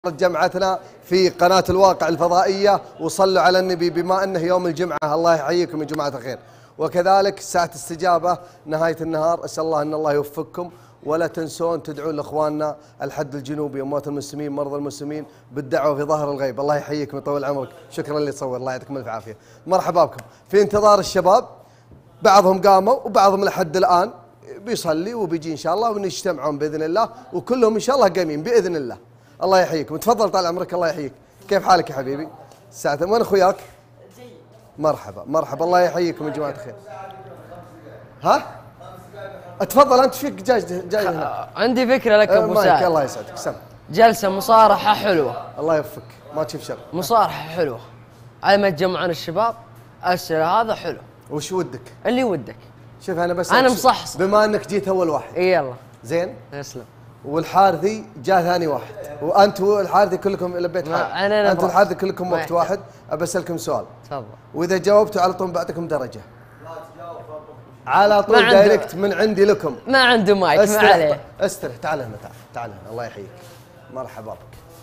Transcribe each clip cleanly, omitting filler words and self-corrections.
جمعتنا في قناة الواقع الفضائية، وصلوا على النبي بما أنه يوم الجمعة. الله يحييكم يا جماعة الخير. وكذلك ساعة استجابة نهاية النهار، أسأل الله أن الله يوفقكم، ولا تنسون تدعون لإخواننا الحد الجنوبي، أموات المسلمين، مرضى المسلمين، بالدعوة في ظهر الغيب. الله يحييكم ويطول عمرك. شكرا اللي تصور، الله يعطيكم الف عافية. مرحبا بكم. في انتظار الشباب، بعضهم قاموا وبعضهم لحد الآن بيصلي وبيجي إن شاء الله، ونجتمعون بإذن الله، وكلهم إن شاء الله قايمين بإذن الله. الله يحييكم. تفضل طال عمرك. الله يحييك. كيف حالك يا حبيبي؟ ساعة وين اخوياك؟ مرحبا مرحبا. الله يحييكم يا جماعة الخير. ها؟ اتفضل انت، فيك جاي هنا. عندي فكرة لك ابو سعد. الله يسعدك. سم. جلسة مصارحة حلوة. الله يوفقك، ما تشوف شر. مصارحة حلوة على ما يتجمعون الشباب. أسئلة هذا حلو. وش ودك؟ اللي ودك. شوف انا بس انا مصحصح بما انك جيت اول واحد. اي يلا. زين؟ اسلم. والحارثي جاء ثاني واحد، وانت والحارثي كلكم لبيت حال. انت والحارثي كلكم وقت واحد. ابى اسالكم سؤال. تفضل. واذا جاوبتوا على طول بعطيكم درجه. على طول دايركت من عندي لكم. ما عنده مايك، ما عليه. استرح. تعال هنا، تعال هنا. الله يحييك. مرحبا بك.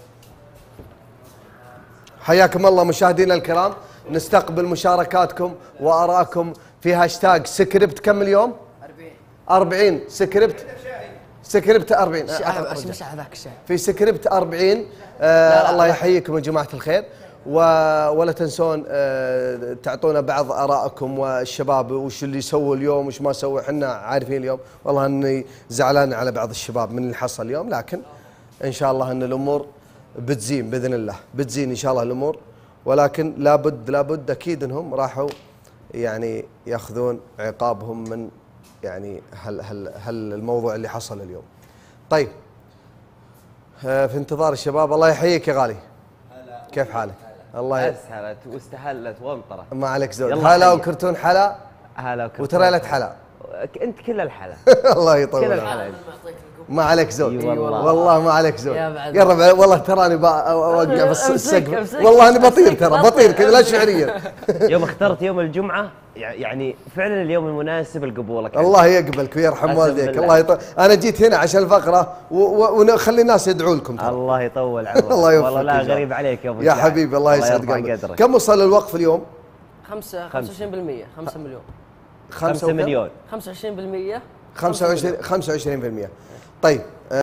حياكم الله مشاهدينا الكرام. نستقبل مشاركاتكم وارائكم في هاشتاج سكريبت. كم اليوم؟ 40 سكريبت. سكريبت 40. مش هذاك الشيء. في سكريبت 40. الله يحييكم يا جماعة الخير. ولا تنسون تعطونا بعض آرائكم، والشباب وش اللي سووا اليوم وش ما سووا. احنا عارفين اليوم والله اني زعلان على بعض الشباب من اللي حصل اليوم، لكن ان شاء الله ان الامور بتزين باذن الله، بتزين ان شاء الله الامور. ولكن لابد اكيد انهم راحوا يعني ياخذون عقابهم من يعني هل الموضوع اللي حصل اليوم. طيب في انتظار الشباب. الله يحييك يا غالي. كيف حالك؟ الله اسهلت واستهلت وانطرت. ما عليك زود. هلا وكرتون حلا. هلا وكرتون وتريلة حلا. انت كل الحلا. الله يطول كل الحلا. ما عليك زود. والله ما عليك زود. قرب والله تراني اوقع في السقف. والله اني بطير، ترى بطير كذا لا شعريا. يوم اخترت يوم الجمعة يعني فعلا اليوم المناسب لقبولك. الله يقبلك ويرحم والديك. الله يطول. انا جيت هنا عشان الفقرة ونخلي الناس يدعوا لكم. الله يطول عمرك. الله يوفقك. والله لا غريب عليك يا ابو يا حبيبي. الله يسعد قلبك. كم وصل الوقف اليوم؟ 25%. 5 مليون. 5 مليون. 25%. 25%. طيب